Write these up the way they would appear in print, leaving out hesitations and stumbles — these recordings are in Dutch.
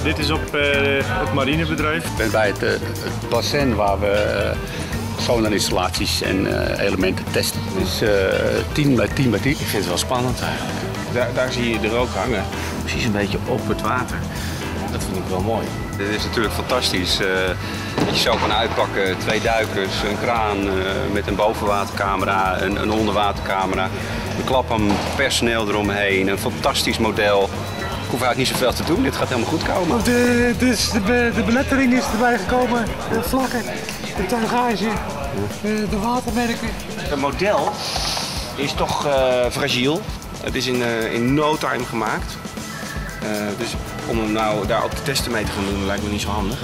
Dit is op het marinebedrijf. Ik ben bij het bassin waar we sonarinstallaties en elementen testen. Dus 10 bij 10 bij 10. Ik vind het wel spannend eigenlijk. Daar zie je de rook hangen. Precies een beetje op het water. Dat vind ik wel mooi. Dit is natuurlijk fantastisch. Dat je zo kan uitpakken. 2 duikers, een kraan met een bovenwatercamera, een onderwatercamera. Een klapam, personeel eromheen, een fantastisch model. Ik hoef eigenlijk niet zoveel te doen, dit gaat helemaal goed komen. De belettering is erbij gekomen, de vlakken, de tuigage, de watermerken. Het model is toch fragiel. Het is in no time gemaakt. Dus om hem nou daar ook de testen mee te gaan doen, lijkt me niet zo handig.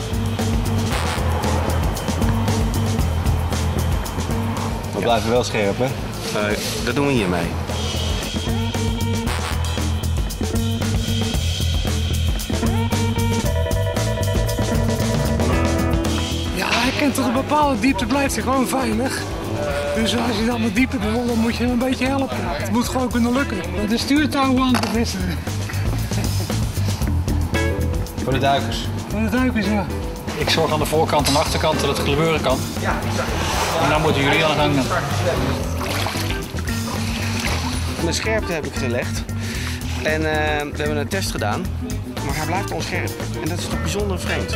We blijven wel scherp, hè? Dat doen we hiermee. Ja, hij kent tot een bepaalde diepte blijft hij gewoon veilig. Dus als je dan wat dieper wil, dan moet je hem een beetje helpen. Het moet gewoon kunnen lukken. De stuurtouw aan te vissen. Voor de duikers. Voor de duikers, ja. Ik zorg aan de voorkant en achterkant dat het gebeuren kan. En dan moeten jullie aan de gang. De scherpte heb ik gelegd. En we hebben een test gedaan. Maar hij blijft onscherp. En dat is toch bijzonder vreemd.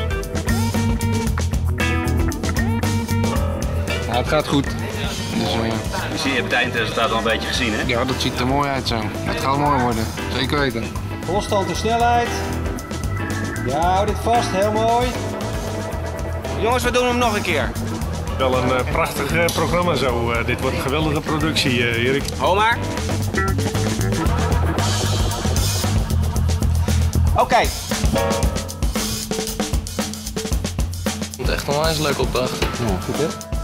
Nou, het gaat goed. Dus, Je hebt het eindresultaat al een beetje gezien, hè? ja, dat ziet er mooi uit zo. Het gaat mooi worden. Zeker weten. Constant de snelheid. Ja, hou dit vast. Heel mooi. Jongens, we doen hem nog een keer. Wel een prachtig programma zo. Dit wordt een geweldige productie, Erik. Ho maar. Oké. Het is echt een onwijs leuke opdracht. Ja, goed hè?